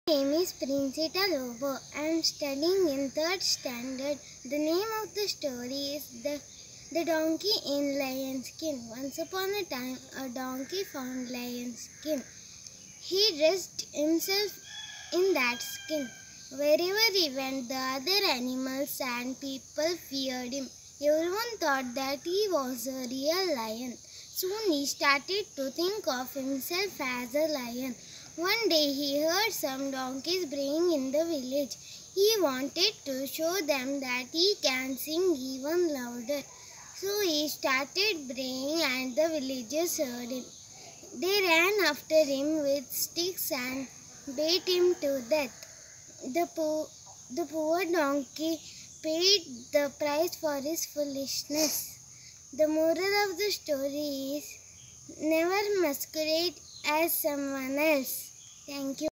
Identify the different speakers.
Speaker 1: My name is Princita Lobo. I am studying in 3rd standard. The name of the story is the Donkey in Lion Skin. Once upon a time, a donkey found lion skin. He dressed himself in that skin. Wherever he went, the other animals and people feared him. Everyone thought that he was a real lion. Soon he started to think of himself as a lion. One day he heard some donkeys braying in the village. He wanted to show them that he can sing even louder. So he started braying and the villagers heard him. They ran after him with sticks and beat him to death. The poor donkey paid the price for his foolishness. The moral of the story is never masquerade as someone else. Thank you.